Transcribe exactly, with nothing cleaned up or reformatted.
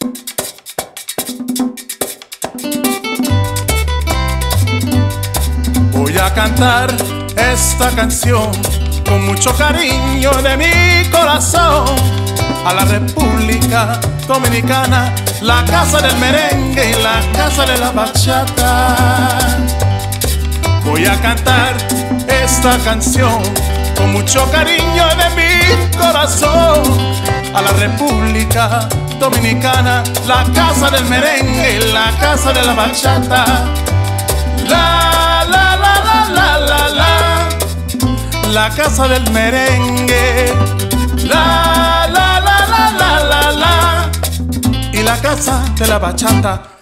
Voy a cantar esta canción con mucho cariño de mi corazón a la República Dominicana, la casa del merengue y la casa de la bachata. Voy a cantar esta canción con mucho cariño de mi corazón a la República Dominicana, la casa del merengue y la casa de la bachata. La, la, la, la, la, la, la, la casa del merengue. La, la, la, la, la, la, la, y la casa de la bachata.